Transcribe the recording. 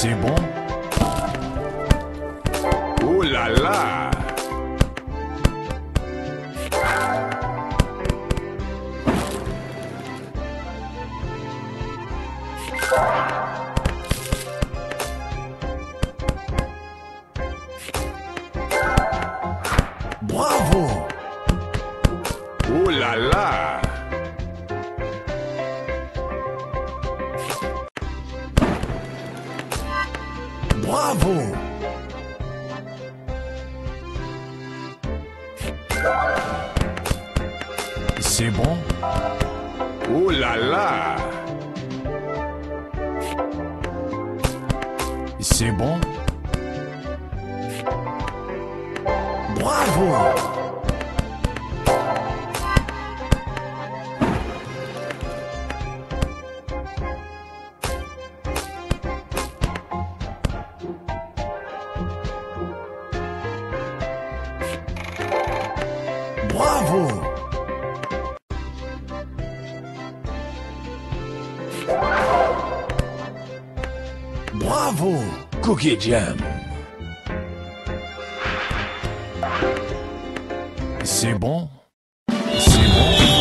C'est bon? Oh là là! Bravo! Oh là là! Bravo! C'est bon? Oh là là! C'est bon? Bravo! Bravo! Bravo! Cookie Jam! C'est bon? C'est bon?